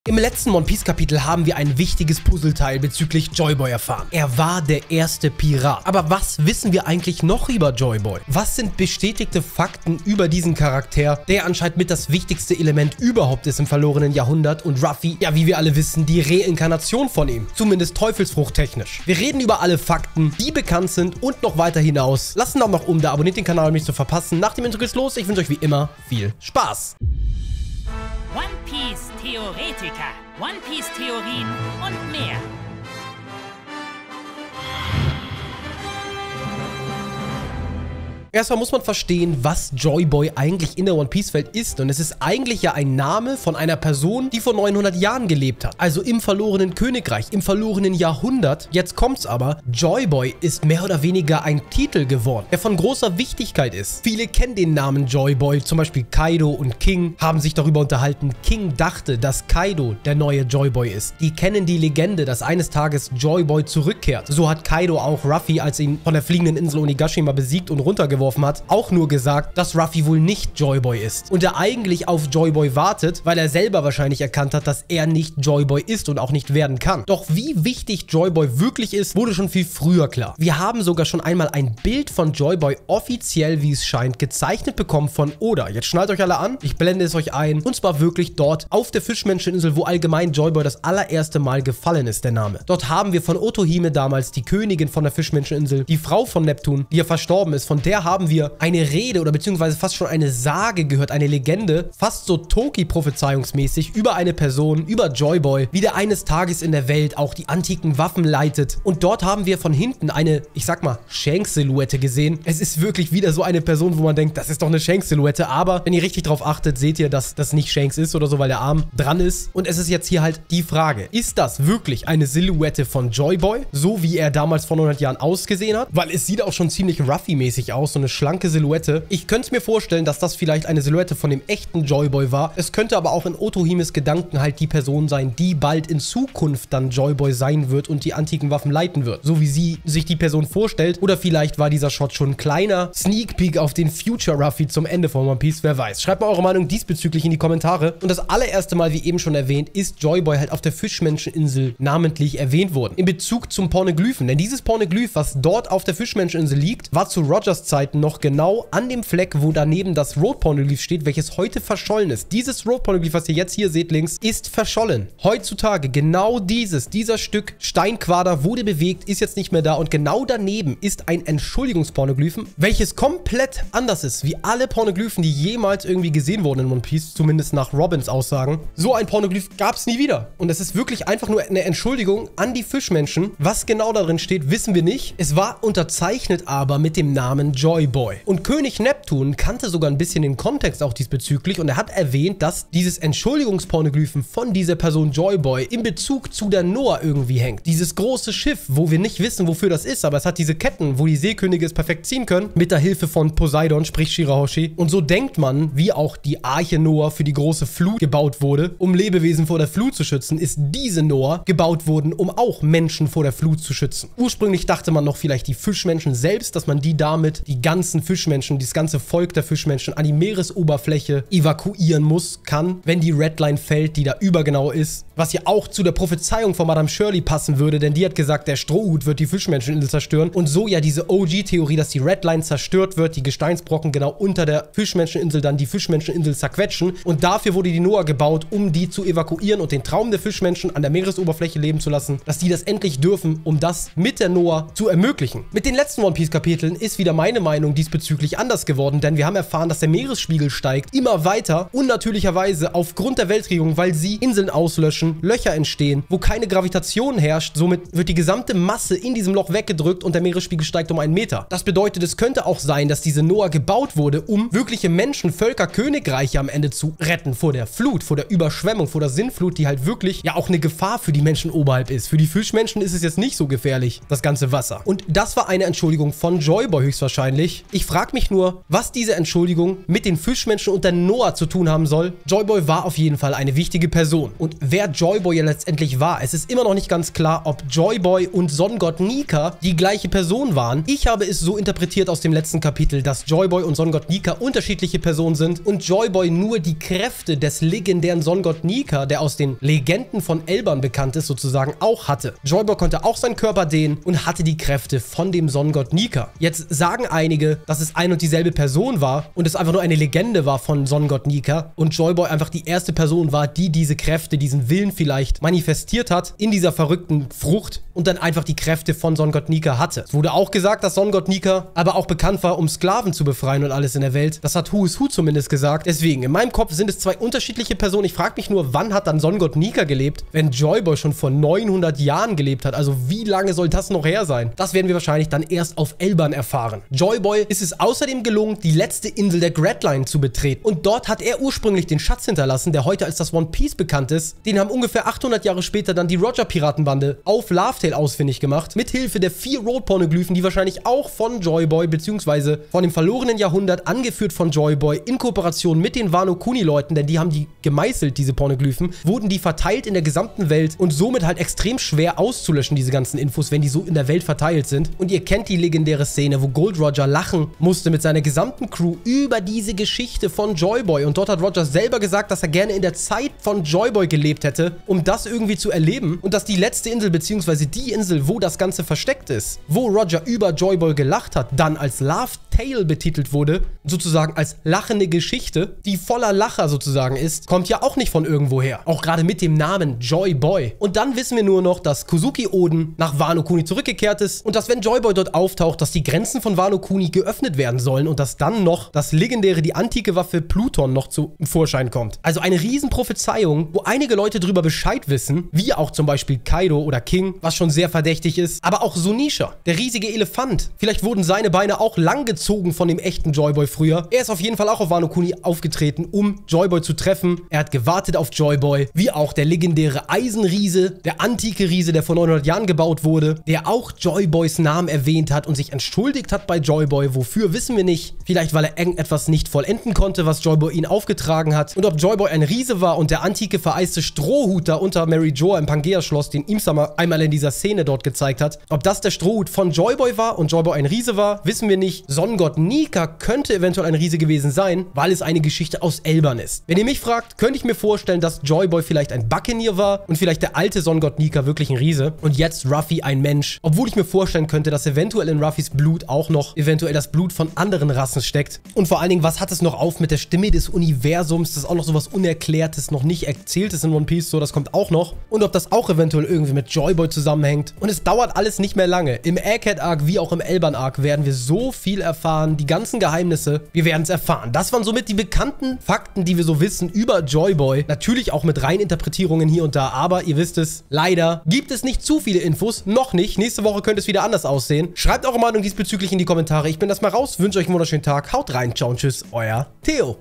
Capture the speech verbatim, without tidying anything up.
Im letzten One Piece Kapitel haben wir ein wichtiges Puzzleteil bezüglich Joy Boy erfahren. Er war der erste Pirat. Aber was wissen wir eigentlich noch über Joy Boy? Was sind bestätigte Fakten über diesen Charakter, der anscheinend mit das wichtigste Element überhaupt ist im verlorenen Jahrhundert und Ruffy, ja wie wir alle wissen, die Reinkarnation von ihm. Zumindest teufelsfruchttechnisch. Wir reden über alle Fakten, die bekannt sind und noch weiter hinaus. Lasst einen Daumen nach oben da, abonniert den Kanal, um nichts zu verpassen. Nach dem Intro geht's los. Ich wünsche euch wie immer viel Spaß. One Piece Theoretiker, One Piece Theorien und mehr. Erstmal muss man verstehen, was Joy Boy eigentlich in der One Piece Welt ist. Und es ist eigentlich ja ein Name von einer Person, die vor neunhundert Jahren gelebt hat. Also im verlorenen Königreich, im verlorenen Jahrhundert. Jetzt kommt's aber, Joy Boy ist mehr oder weniger ein Titel geworden, der von großer Wichtigkeit ist. Viele kennen den Namen Joy Boy, zum Beispiel Kaido und King haben sich darüber unterhalten. King dachte, dass Kaido der neue Joy Boy ist. Die kennen die Legende, dass eines Tages Joy Boy zurückkehrt. So hat Kaido auch Ruffy, als er ihn von der fliegenden Insel Onigashima besiegt und runtergeworfen hat, auch nur gesagt, dass Ruffy wohl nicht Joy Boy ist und er eigentlich auf Joy Boy wartet, weil er selber wahrscheinlich erkannt hat, dass er nicht Joy Boy ist und auch nicht werden kann. Doch wie wichtig Joy Boy wirklich ist, wurde schon viel früher klar. Wir haben sogar schon einmal ein Bild von Joy Boy offiziell, wie es scheint, gezeichnet bekommen von Oda. Jetzt schnallt euch alle an, ich blende es euch ein und zwar wirklich dort auf der Fischmenscheninsel, wo allgemein Joy Boy das allererste Mal gefallen ist, der Name. Dort haben wir von Otohime damals, die Königin von der Fischmenscheninsel, die Frau von Neptun, die ja verstorben ist, von der haben wir eine Rede oder beziehungsweise fast schon eine Sage gehört, eine Legende, fast so Toki-prophezeiungsmäßig über eine Person, über Joy Boy, wie der eines Tages in der Welt auch die antiken Waffen leitet. Und dort haben wir von hinten eine, ich sag mal, Shanks-Silhouette gesehen. Es ist wirklich wieder so eine Person, wo man denkt, das ist doch eine Shanks-Silhouette, aber wenn ihr richtig drauf achtet, seht ihr, dass das nicht Shanks ist oder so, weil der Arm dran ist. Und es ist jetzt hier halt die Frage, ist das wirklich eine Silhouette von Joy Boy, so wie er damals vor neunhundert Jahren ausgesehen hat? Weil es sieht auch schon ziemlich Ruffy-mäßig aus, so eine schlanke Silhouette. Ich könnte es mir vorstellen, dass das vielleicht eine Silhouette von dem echten Joy Boy war. Es könnte aber auch in Otohimes Gedanken halt die Person sein, die bald in Zukunft dann Joy Boy sein wird und die antiken Waffen leiten wird. So wie sie sich die Person vorstellt. Oder vielleicht war dieser Shot schon ein kleiner Sneak Peek auf den Future Ruffy zum Ende von One Piece, wer weiß. Schreibt mal eure Meinung diesbezüglich in die Kommentare. Und das allererste Mal, wie eben schon erwähnt, ist Joy Boy halt auf der Fischmenscheninsel namentlich erwähnt worden. In Bezug zum Pornoglyphen. Denn dieses Pornoglyph, was dort auf der Fischmenscheninsel liegt, war zu Rogers Zeiten noch genau an dem Fleck, wo daneben das Road-Pornoglyph steht, welches heute verschollen ist. Dieses Road-Pornoglyph, was ihr jetzt hier seht links, ist verschollen. Heutzutage genau dieses, dieser Stück Steinquader wurde bewegt, ist jetzt nicht mehr da und genau daneben ist ein Entschuldigungspornoglyphen, welches komplett anders ist, wie alle Pornoglyphen, die jemals irgendwie gesehen wurden in One Piece, zumindest nach Robins Aussagen. So ein Pornoglyph gab es nie wieder. Und es ist wirklich einfach nur eine Entschuldigung an die Fischmenschen. Was genau darin steht, wissen wir nicht. Es war unterzeichnet aber mit dem Namen Joy Boy. Und König Neptun kannte sogar ein bisschen den Kontext auch diesbezüglich und er hat erwähnt, dass dieses Entschuldigungspornoglyphen von dieser Person Joy Boy in Bezug zu der Noah irgendwie hängt. Dieses große Schiff, wo wir nicht wissen, wofür das ist, aber es hat diese Ketten, wo die Seekönige es perfekt ziehen können, mit der Hilfe von Poseidon, sprich Shirahoshi. Und so denkt man, wie auch die Arche Noah für die große Flut gebaut wurde, um Lebewesen vor der Flut zu schützen, ist diese Noah gebaut worden, um auch Menschen vor der Flut zu schützen. Ursprünglich dachte man noch vielleicht die Fischmenschen selbst, dass man die damit, die ganzen Fischmenschen, dieses ganze Volk der Fischmenschen an die Meeresoberfläche evakuieren muss, kann, wenn die Redline fällt, die da übergenau ist. Was ja auch zu der Prophezeiung von Madame Shirley passen würde, denn die hat gesagt, der Strohhut wird die Fischmenscheninsel zerstören. Und so ja diese O G-Theorie, dass die Redline zerstört wird, die Gesteinsbrocken genau unter der Fischmenscheninsel dann die Fischmenscheninsel zerquetschen. Und dafür wurde die Noah gebaut, um die zu evakuieren und den Traum der Fischmenschen an der Meeresoberfläche leben zu lassen, dass die das endlich dürfen, um das mit der Noah zu ermöglichen. Mit den letzten One Piece Kapiteln ist wieder meine Meinung diesbezüglich anders geworden, denn wir haben erfahren, dass der Meeresspiegel steigt immer weiter, unnatürlicherweise aufgrund der Weltregung, weil sie Inseln auslöschen, Löcher entstehen, wo keine Gravitation herrscht, somit wird die gesamte Masse in diesem Loch weggedrückt und der Meeresspiegel steigt um einen Meter. Das bedeutet, es könnte auch sein, dass diese Noah gebaut wurde, um wirkliche Menschen, Völker, Königreiche am Ende zu retten vor der Flut, vor der Überschwemmung, vor der Sintflut, die halt wirklich ja auch eine Gefahr für die Menschen oberhalb ist. Für die Fischmenschen ist es jetzt nicht so gefährlich, das ganze Wasser. Und das war eine Entschuldigung von Joy Boy höchstwahrscheinlich, nämlich, ich frage mich nur, was diese Entschuldigung mit den Fischmenschen unter Noah zu tun haben soll. Joyboy war auf jeden Fall eine wichtige Person. Und wer Joyboy ja letztendlich war, es ist immer noch nicht ganz klar, ob Joyboy und Sonnengott Nika die gleiche Person waren. Ich habe es so interpretiert aus dem letzten Kapitel, dass Joyboy und Sonnengott Nika unterschiedliche Personen sind und Joyboy nur die Kräfte des legendären Sonnengott Nika, der aus den Legenden von Elban bekannt ist, sozusagen auch hatte. Joyboy konnte auch seinen Körper dehnen und hatte die Kräfte von dem Sonnengott Nika. Jetzt sagen einige, dass es ein und dieselbe Person war und es einfach nur eine Legende war von Sonnengott Nika und Joyboy einfach die erste Person war, die diese Kräfte, diesen Willen vielleicht manifestiert hat in dieser verrückten Frucht und dann einfach die Kräfte von Sonnengott Nika hatte. Es wurde auch gesagt, dass Sonnengott Nika aber auch bekannt war, um Sklaven zu befreien und alles in der Welt. Das hat Who is Who zumindest gesagt. Deswegen, in meinem Kopf sind es zwei unterschiedliche Personen. Ich frage mich nur, wann hat dann Sonnengott Nika gelebt, wenn Joyboy schon vor neunhundert Jahren gelebt hat? Also wie lange soll das noch her sein? Das werden wir wahrscheinlich dann erst auf Elban erfahren. Joyboy ist es außerdem gelungen, die letzte Insel der Gradline zu betreten. Und dort hat er ursprünglich den Schatz hinterlassen, der heute als das One Piece bekannt ist. Den haben ungefähr achthundert Jahre später dann die Roger-Piratenbande auf Laugh-Tale ausfindig gemacht. Mithilfe der vier Road-Pornoglyphen, die wahrscheinlich auch von Joyboy bzw. von dem verlorenen Jahrhundert, angeführt von Joyboy, in Kooperation mit den Wano Kuni-Leuten, denn die haben die gemeißelt, diese Pornoglyphen, wurden die verteilt in der gesamten Welt und somit halt extrem schwer auszulöschen, diese ganzen Infos, wenn die so in der Welt verteilt sind. Und ihr kennt die legendäre Szene, wo Gold Roger lachen musste mit seiner gesamten Crew über diese Geschichte von Joyboy. Und dort hat Roger selber gesagt, dass er gerne in der Zeit von Joyboy gelebt hätte, um das irgendwie zu erleben. Und dass die letzte Insel, beziehungsweise die Insel, wo das Ganze versteckt ist, wo Roger über Joyboy gelacht hat, dann als Laugh-Tale betitelt wurde, sozusagen als lachende Geschichte, die voller Lacher sozusagen ist, kommt ja auch nicht von irgendwoher. Auch gerade mit dem Namen Joyboy. Und dann wissen wir nur noch, dass Kozuki Oden nach Wano Kuni zurückgekehrt ist und dass, wenn Joyboy dort auftaucht, dass die Grenzen von Wano Kuni geöffnet werden sollen und dass dann noch das legendäre, die antike Waffe Pluton noch zum Vorschein kommt. Also eine riesen Prophezeiung, wo einige Leute drüber Bescheid wissen, wie auch zum Beispiel Kaido oder King, was schon sehr verdächtig ist, aber auch Sunisha, der riesige Elefant. Vielleicht wurden seine Beine auch langgezogen von dem echten Joyboy früher. Er ist auf jeden Fall auch auf Wano Kuni aufgetreten, um Joyboy zu treffen. Er hat gewartet auf Joyboy, wie auch der legendäre Eisenriese, der antike Riese, der vor neunhundert Jahren gebaut wurde, der auch Joyboys Namen erwähnt hat und sich entschuldigt hat bei Joyboy. Wofür, wissen wir nicht. Vielleicht, weil er irgendetwas nicht vollenden konnte, was Joyboy ihn aufgetragen hat. Und ob Joyboy ein Riese war und der antike vereiste Strohhut da unter Mary Joa im Pangea-Schloss, den Imsama einmal in dieser Szene dort gezeigt hat. Ob das der Strohhut von Joyboy war und Joyboy ein Riese war, wissen wir nicht. Sonnengott Nika könnte eventuell ein Riese gewesen sein, weil es eine Geschichte aus Elban ist. Wenn ihr mich fragt, könnte ich mir vorstellen, dass Joyboy vielleicht ein Buccaneer war und vielleicht der alte Sonnengott Nika wirklich ein Riese und jetzt Ruffy ein Mensch. Obwohl ich mir vorstellen könnte, dass eventuell in Ruffys Blut auch noch eventuell das Blut von anderen Rassen steckt. Und vor allen Dingen, was hat es noch auf mit der Stimme des Universums? Das ist auch noch sowas Unerklärtes, noch nicht Erzähltes in One Piece, so, das kommt auch noch. Und ob das auch eventuell irgendwie mit Joyboy zusammenhängt. Und es dauert alles nicht mehr lange. Im Egghead-Arc wie auch im Elban-Arc werden wir so viel erfahren, die ganzen Geheimnisse, wir werden es erfahren. Das waren somit die bekannten Fakten, die wir so wissen über Joyboy. Natürlich auch mit Reininterpretierungen hier und da, aber ihr wisst es, leider gibt es nicht zu viele Infos, noch nicht. Nächste Woche könnte es wieder anders aussehen. Schreibt eure Meinung diesbezüglich in die Kommentare. Ich bin das mal raus, wünsche euch einen wunderschönen Tag, haut rein, ciao und tschüss, euer Theo.